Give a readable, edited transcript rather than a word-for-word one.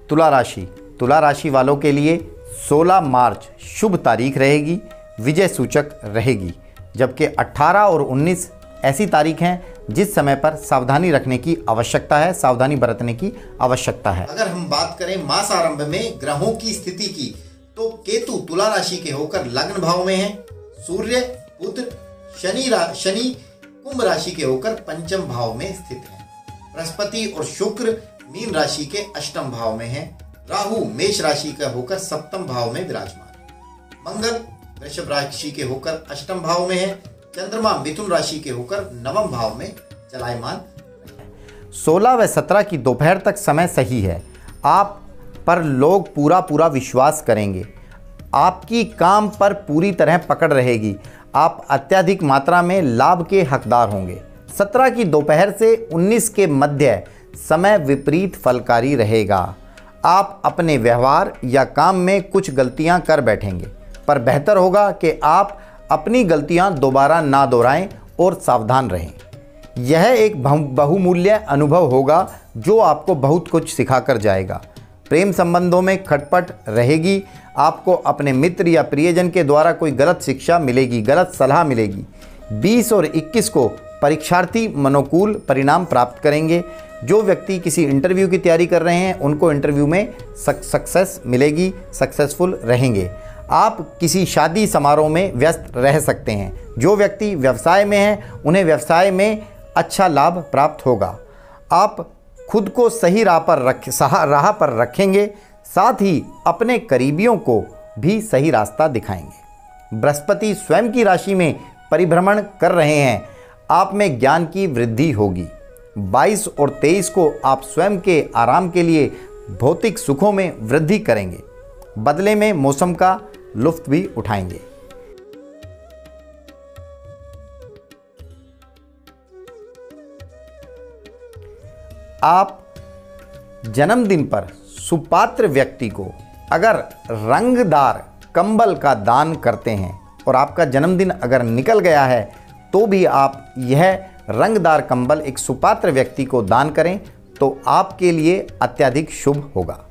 तुला राशि वालों के लिए 16 मार्च शुभ तारीख रहेगी, विजय सूचक रहेगी, जबकि 18 और 19 ऐसी तारीख हैं जिस समय पर सावधानी रखने की आवश्यकता है, सावधानी बरतने की आवश्यकता है। अगर हम बात करें मास आरंभ में ग्रहों की स्थिति की, तो केतु तुला राशि के होकर लग्न भाव में है, सूर्य, बुध, शनि कुंभ राशि के होकर पंचम भाव में स्थित है, बृहस्पति और शुक्र मीन राशि के अष्टम भाव में है, राहु मेष राशि का होकर सप्तम भाव में विराजमान, मंगल वृषभ राशि के होकर अष्टम भाव में है, चंद्रमा मिथुन राशि के होकर नवम भाव में चलायमान। 16 व 17 की दोपहर तक समय सही है। आप पर लोग पूरा विश्वास करेंगे, आपकी काम पर पूरी तरह पकड़ रहेगी, आप अत्यधिक मात्रा में लाभ के हकदार होंगे। 17 की दोपहर से 19 के मध्य समय विपरीत फलकारी रहेगा। आप अपने व्यवहार या काम में कुछ गलतियां कर बैठेंगे, पर बेहतर होगा कि आप अपनी गलतियां दोबारा ना दोहराएं और सावधान रहें। यह एक बहुमूल्य अनुभव होगा जो आपको बहुत कुछ सिखाकर जाएगा। प्रेम संबंधों में खटपट रहेगी, आपको अपने मित्र या प्रियजन के द्वारा कोई गलत शिक्षा मिलेगी, गलत सलाह मिलेगी। 20 और 21 को परीक्षार्थी मनोकूल परिणाम प्राप्त करेंगे। जो व्यक्ति किसी इंटरव्यू की तैयारी कर रहे हैं उनको इंटरव्यू में सक्सेस मिलेगी, सक्सेसफुल रहेंगे। आप किसी शादी समारोह में व्यस्त रह सकते हैं। जो व्यक्ति व्यवसाय में हैं उन्हें व्यवसाय में अच्छा लाभ प्राप्त होगा। आप खुद को सही राह पर रखेंगे, साथ ही अपने करीबियों को भी सही रास्ता दिखाएंगे। बृहस्पति स्वयं की राशि में परिभ्रमण कर रहे हैं, आप में ज्ञान की वृद्धि होगी। 22 और 23 को आप स्वयं के आराम के लिए भौतिक सुखों में वृद्धि करेंगे, बदले में मौसम का लुत्फ भी उठाएंगे। आप जन्मदिन पर सुपात्र व्यक्ति को अगर रंगदार कंबल का दान करते हैं और आपका जन्मदिन अगर निकल गया है तो भी आप यह रंगदार कंबल एक सुपात्र व्यक्ति को दान करें तो आपके लिए अत्यधिक शुभ होगा।